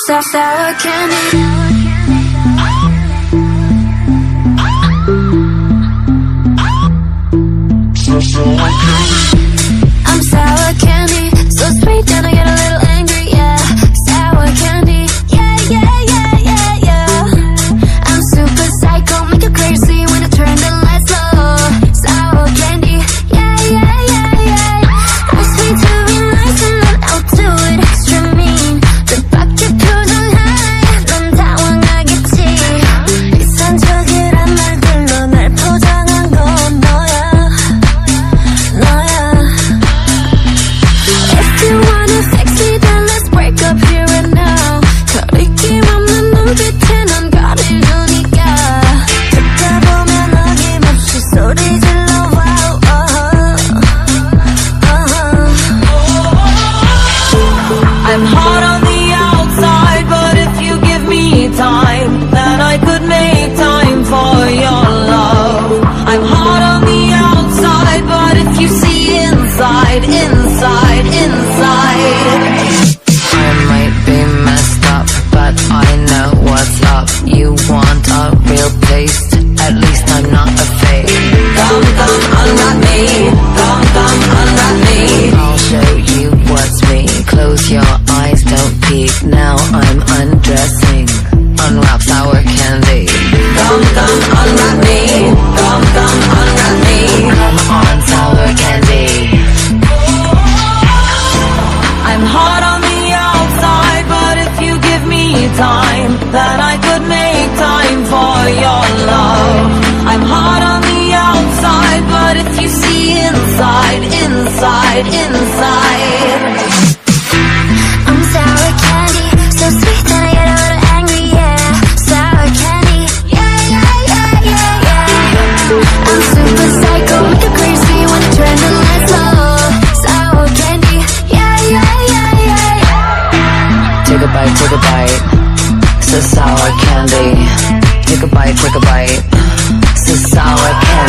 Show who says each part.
Speaker 1: Sour candy. I'm sour candy, so sweet and I get a little angry, yeah. Sour candy, yeah, yeah, yeah, yeah, yeah. I'm super psycho, make you crazy when I turn the lights low. Sour candy, yeah, yeah, yeah, yeah. I'm sweet to be nice and then I'll do it extra mean. The 밖에 표정 high, 넌 당황하겠지. 이상적이란 말들로 날 포장한 건 너야. If you wanna fix me, then let's break up here and now. 거리낌 없는 눈빛에 넌 가리려니까. 듣다 보면 어김없이 소리 질러.
Speaker 2: I'm hot on the outside, but if you give me time, then I could make time for your love. I'm hot on the outside, but if you see inside, inside, inside.
Speaker 3: I might be messed up, but I know what's up. You want a real taste? At least I'm not a fake.
Speaker 2: Come, unwrap me. Come, unwrap me.
Speaker 3: I'll show you what's me. Close your eyes, don't peek. Now I'm undressing. Unwrap sour candy.
Speaker 2: Come, unwrap me. Come, unwrap me.
Speaker 3: Come on, sour candy.
Speaker 2: I'm hot on the outside, but if you give me time, then I could make time for your love. I'm hot on the outside, but if you see inside, inside, inside.
Speaker 1: I'm sour candy, so sweet that I get a little angry, yeah. Sour candy, yeah, yeah, yeah, yeah, yeah. I'm super psycho, make you crazy when I turn the lights low. Sour candy, yeah, yeah, yeah, yeah, yeah.
Speaker 3: Take a bite, take a bite. It's a sour candy. Take a bite, take a bite. It's a sour candy.